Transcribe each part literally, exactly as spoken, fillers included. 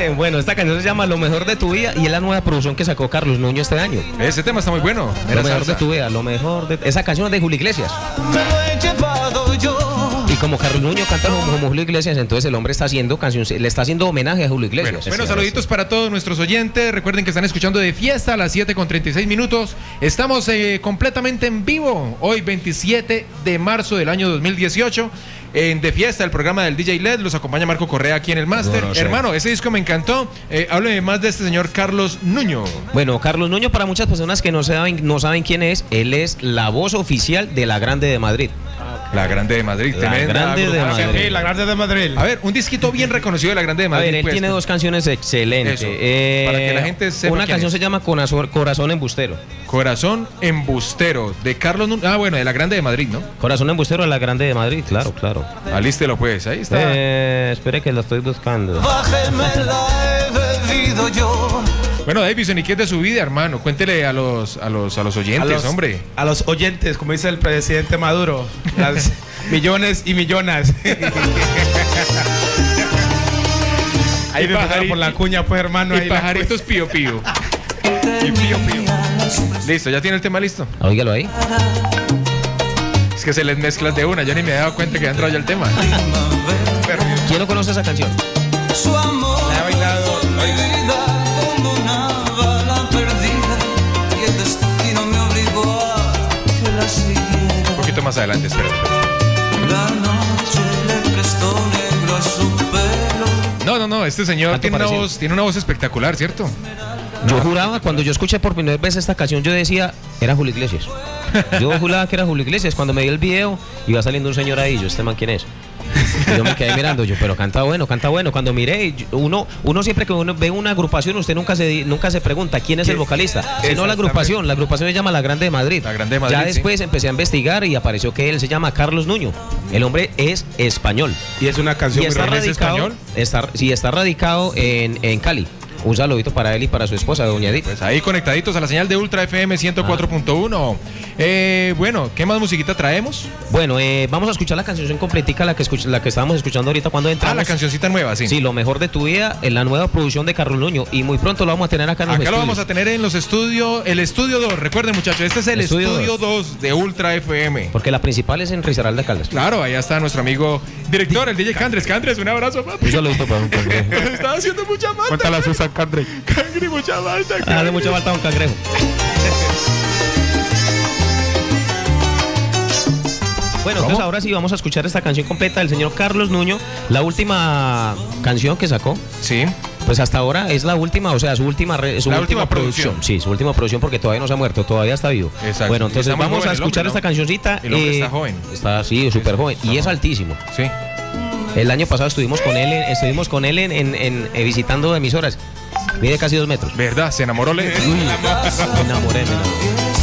Bueno, esta canción se llama Lo Mejor de Tu Vida y es la nueva producción que sacó Carlos Nuño este año. Ese tema está muy bueno. Lo Mejor de Tu Vida, lo mejor de... Esa canción es de Julio Iglesias. Me lo he llevado yo. Y como Carlos Nuño canta como, como Julio Iglesias, entonces el hombre está haciendo canción, le está haciendo homenaje a Julio Iglesias. Bueno, bueno, saluditos para todos nuestros oyentes. Recuerden que están escuchando De Fiesta a las siete con treinta y seis minutos. Estamos eh, completamente en vivo hoy veintisiete de marzo del año dos mil dieciocho. En De Fiesta, el programa del D J L E D, los acompaña Marco Correa aquí en el máster. No, no sé. Hermano, ese disco me encantó. Eh, hábleme más de este señor Carlos Nuño. Bueno, Carlos Nuño, para muchas personas que no saben, no saben quién es, él es la voz oficial de La Grande de Madrid. La Grande de Madrid, La Grande de Madrid. Sí, La Grande de Madrid. A ver, un disquito bien reconocido de La Grande de Madrid. A ver, él pues, tiene dos canciones excelentes. Eso, eh, para que la gente sepa. Una canción es. se llama Corazón, Corazón Embustero. Corazón Embustero, de Carlos Nuño. Ah, bueno, de La Grande de Madrid, ¿no? Corazón Embustero de La Grande de Madrid, claro, claro. Alístelo pues, ahí está. Eh, espere que lo estoy buscando. Bájeme la he bebido yo. Bueno, Davison, ¿y qué es de su vida, hermano? Cuéntele a los, a los, a los oyentes, a los, hombre. A los oyentes, como dice el presidente Maduro. Las millones y millones. Ahí y me pasaron por la cuña, pues, hermano. Y ahí pajaritos pío pío. Y pío pío. Listo, ¿ya tiene el tema listo? Óigalo ahí. Es que se les mezclas de una, yo ni me he dado cuenta que ha entrado ya el tema. Pero, ¿quién no conoce esa canción? Su amor la he bailado. mi vida como una bala perdida y el destino me obligó a que la siguiera. Un poquito más adelante, espera. La noche le prestó negro a su pelo. No, no, no, este señor tiene una, voz, tiene una voz espectacular, ¿cierto? Yo juraba, cuando yo escuché por primera vez esta canción, yo decía, era Julio Iglesias. Yo juraba que era Julio Iglesias. Cuando me vi el video, iba saliendo un señor ahí, yo, ¿este man quién es? Y yo me quedé mirando, yo, pero canta bueno, canta bueno. Cuando miré, uno, uno siempre que uno ve una agrupación, usted nunca se, nunca se pregunta quién es el vocalista, sino la agrupación. La agrupación se llama La Grande de Madrid. La Grande de Madrid. Ya después sí. empecé a investigar y apareció que él se llama Carlos Nuño. El hombre es español. Y es una canción y está muy radicado, español. Está, sí, está radicado en, en Cali. Un saludito para él y para su esposa, doña Edith. Pues ahí conectaditos a la señal de Ultra F M ciento cuatro punto uno. Eh, bueno, ¿qué más musiquita traemos? Bueno, eh, vamos a escuchar la canción completica, la que, escuch la que estábamos escuchando ahorita cuando entramos. Ah, la cancioncita nueva, sí. Sí, Lo Mejor de Tu Vida, en la nueva producción de Carlos Nuño. Y muy pronto lo vamos a tener acá en los Acá estudios. lo vamos a tener en los estudios, el estudio dos. Recuerden, muchachos, este es el Estudio estudio dos de Ultra F M. Porque la principal es en Risaralda de Caldas. Claro, allá está nuestro amigo director, el D J Candres. Candres, un abrazo, papi. Un saludito para un cangrejo. Está haciendo mucha falta. Cuéntala a Susan Candre. Cangre, mucha falta. Dale mucha falta a un cangrejo. Bueno, ¿Cómo? entonces ahora sí vamos a escuchar esta canción completa del señor Carlos Nuño. La última canción que sacó. Sí. Pues hasta ahora es la última, o sea, su última, re, su la última, última producción. producción. Sí, su última producción porque todavía no se ha muerto, todavía está vivo. Exacto. Bueno, entonces Está muy vamos joven a el escuchar hombre, esta ¿no? cancioncita. El hombre eh, está joven. Está, sí, súper joven. Y es altísimo. Sí. El año pasado estuvimos con él, en, estuvimos con él en, en, en, eh, visitando emisoras. Mide casi dos metros. ¿Verdad? Se enamoró. Le... Uy, me enamoré, me enamoré.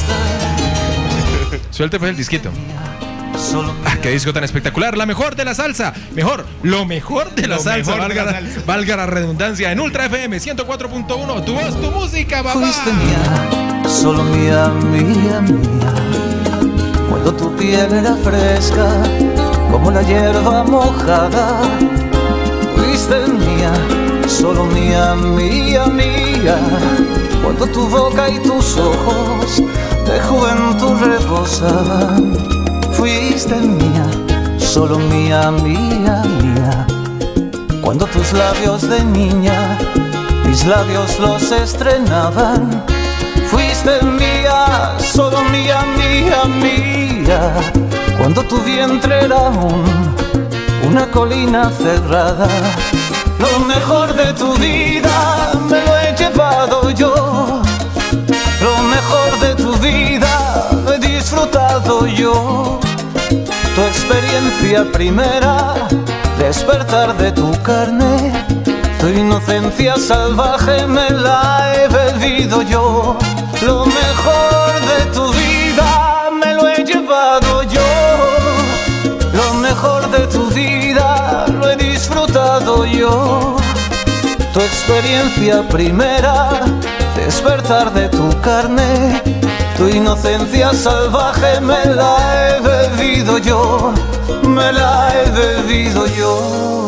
Suelte pues el disquito. Ah, qué disco tan espectacular, la mejor de la salsa, mejor, lo mejor de la Lo salsa, mejor de valga, la la, salsa. valga la redundancia, en Ultra F M ciento cuatro punto uno, tu voz, tu música, papá. Fuiste mía, solo mía, mía, mía. Cuando tu piel era fresca, como la hierba mojada. Fuiste mía, solo mía, mía, mía. Cuando tu boca y tus ojos de juventud rebosaban. Fuiste mía, solo mía, mía, mía. Cuando tus labios de niña, mis labios los estrenaban. Fuiste mía, solo mía, mía, mía. Cuando tu vientre era un, una colina cerrada. Lo mejor de tu vida me lo he llevado yo. Lo mejor de tu vida lo he disfrutado yo. Tu experiencia primera, despertar de tu carne. Tu inocencia salvaje me la he bebido yo. Lo mejor de tu vida me lo he llevado yo. Lo mejor de tu vida lo he disfrutado yo. Tu experiencia primera, despertar de tu carne. Tu inocencia salvaje me la he bebido yo, me la he bebido yo.